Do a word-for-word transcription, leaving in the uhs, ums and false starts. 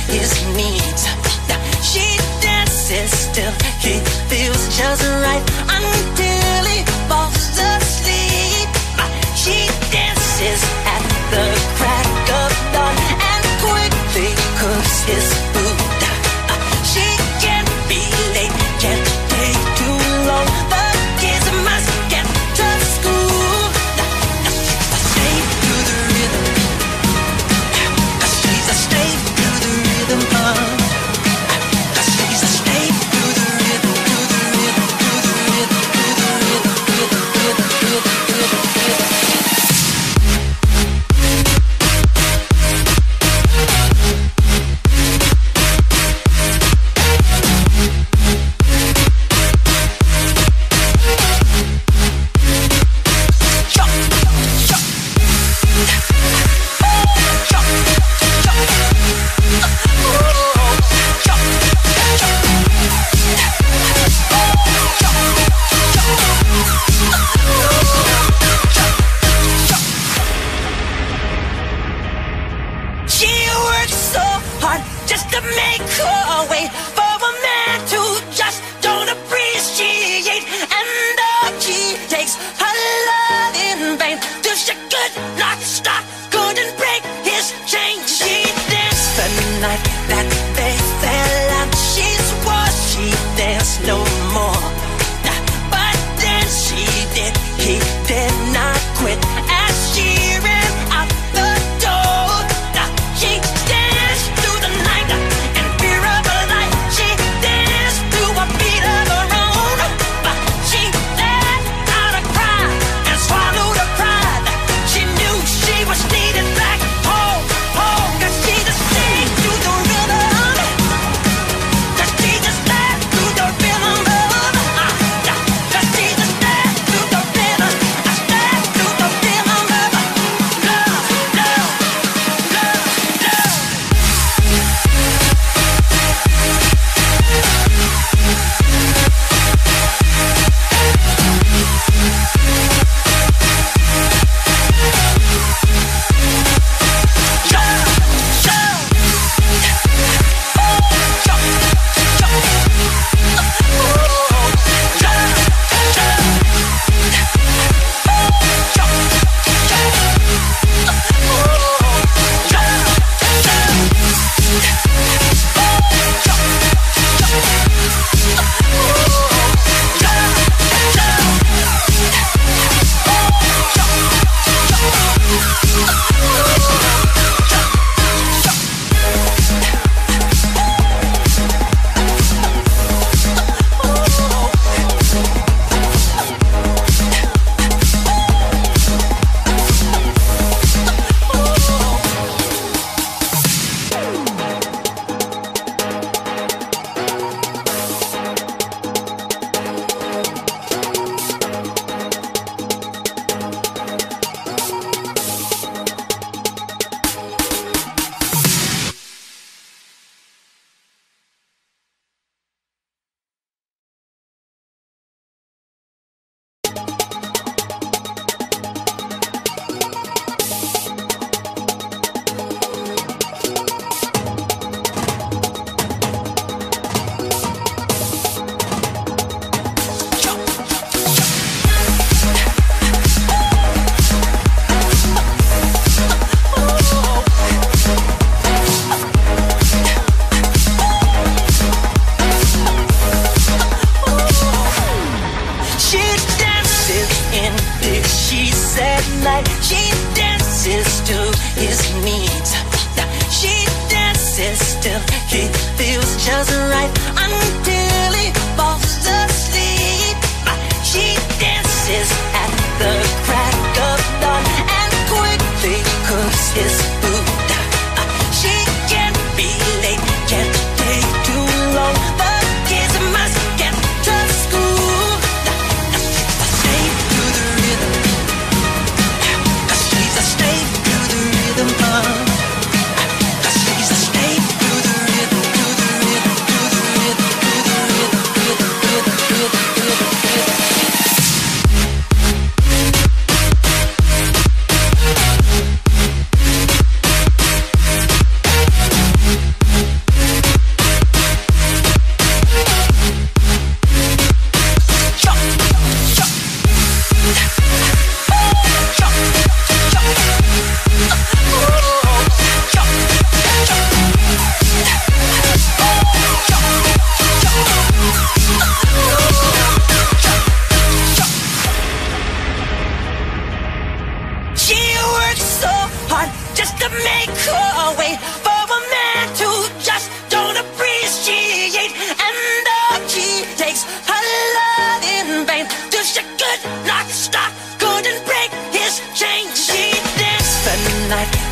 his needs. She dances till he feels just right until he falls asleep. She dances at the crack of dawn and quickly cooks his food. She can't be late, can't take too long. The kids must get to school. She's a slave to the rhythm. She's a slave to the rhythm. She's a slave to the rhythm, to the rhythm, to the rhythm, to the rhythm, rhythm, rhythm, rhythm, rhythm, rhythm. tries to make her way for a man who just don't appreciate. And though she takes her love in vain, till she could not stop, couldn't break his chain. She danced the night